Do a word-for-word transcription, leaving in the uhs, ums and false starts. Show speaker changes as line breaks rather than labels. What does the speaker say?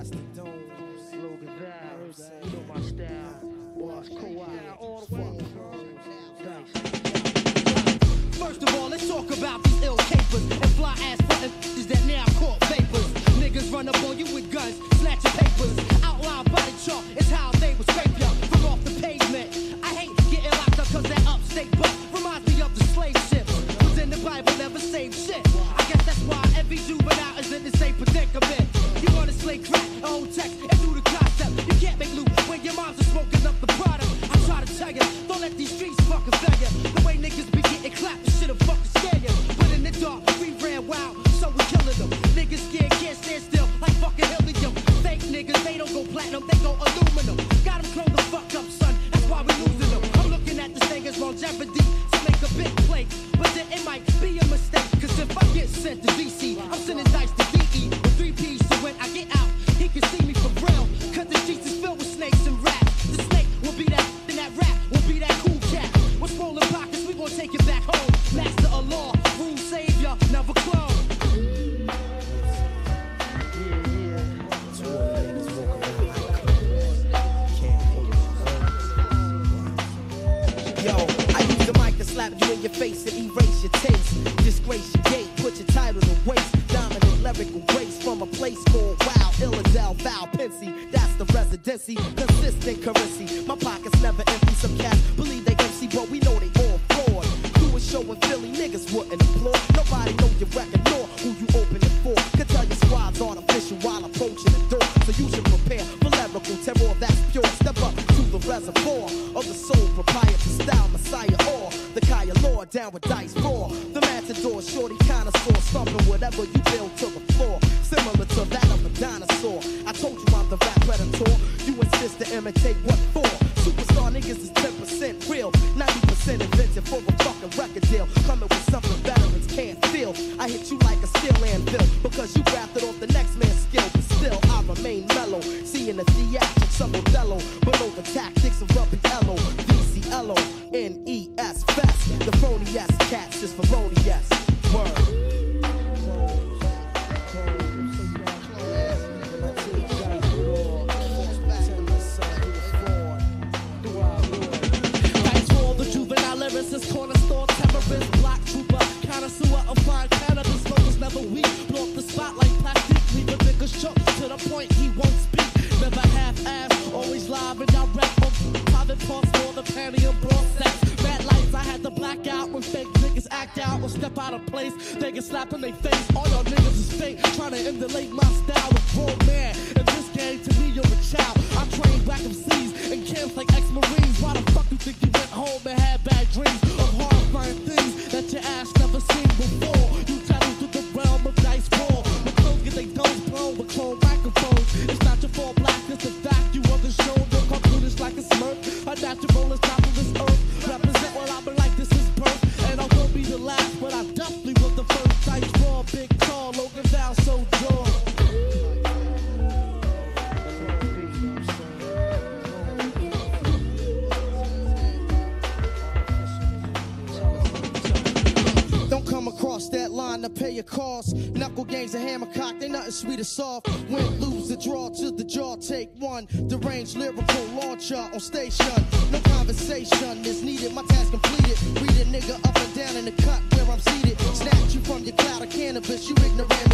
That's the dome. Logan Valves, you know my style. Boss, co-op, all the fuck.
First of all, let's talk about these ill capers and fly ass fucking is that now caught vapors. Niggas run up on you with guns, snatch your papers. Outline body chart is how they would scrape ya from off the pavement. I hate getting locked up cause that upstate buck reminds me of the slave ship. Was in the Bible, never saved shit. I guess that's why every juvenile is in the same predicament. You wanna slay crack, old text, and do the concept. You can't make loot when your moms are smoking up the product. I try to tell ya, don't let these streets fucking fail ya. The way niggas be getting clapped, this shit'll fucking scare ya. But in the dark, we ran wild, so we killing them. Niggas scared, can't stand still, like fucking helium. Fake niggas, they don't go platinum, they go aluminum. Got them clone the fuck up, son, that's why we losing them. I'm looking at this thing as longevity to make a big play. But then it might be a mistake, cause if I get sent to D C, I'm sending dice to D E with three P's, so when I get out, he can see me for real. Cause the streets is filled with snakes and rats. The snake will be that, and that rat will be that cool cat. What's rolling pockets, we gon' take it back home. Master of law, rule savior, never clone.
Yo, I use the mic to slap you in your face and erase your taste. Disgrace your gate, put your title to waste. Dominant lyrical grace from a place called Wow, Illidale, Val, Pensy. That's the residency, consistent currency. My pockets never empty. Some cats believe they M C, but we know they all fraud. Do a show in Philly, niggas wouldn't applaud. Nobody know your record nor who you open it for. Could tell your squad's artificial while approaching the door. So you should prepare for lyrical terror that's pure. Step up to the reservoir of the soul proprietor style messiah or the Kaya Lord down with dice raw. The matador, shorty connoisseur, stomping whatever you build to the floor. Similar to that of a dinosaur. I told you I'm the rap predator. You insist to imitate what for? Superstar niggas is ten percent real, ninety percent invented for a fucking record deal. Coming with something veterans can't feel. I hit you like a steel anvil because you grafted off the next man's skill. But still, I remain mellow. Seeing the theatrics of Modelo, below the tactics of Ruby Ello. V C L O N E S Fest. The phony S cats is felonious. Word.
Lyricist, cornerstone terrorist, black trooper, connoisseur of fine cannabis, smokers never weak, blow up the spot like plastic, leave a nigga shook to the point he won't speak, never half-ass, always live and direct, on private parts for the panty and broad sex, bad lights, I had to black out when fake niggas act out or step out of place, they get slapped in their face, all y'all niggas is fake, trying to emulate my style with grown man, in this game to me you're a child, I train black M Cs in camps like ex-marines, why the fuck you think you went home and had bad dreams of horrifying things that your ass never seen before. You travel through the realm of dice roll. The clothes get they nose blown with clone microphones. It's not your fault, black, it's the fact you on the show. Don't come through this like a smirk. A natural is top of this earth. Represent what I've been like, this is birth. And I won't be the last, but I definitely was the first. Dice raw, big tall, Logan Val, so draw. Across that line to pay your costs. Knuckle games and hammer cock, they nothing sweet or soft. Win, lose, the draw to the jaw, take one. Deranged lyrical launcher on station. No conversation is needed, my task completed. Read a nigga up and down in the cut where I'm seated. Snatch you from your cloud of cannabis, you ignorant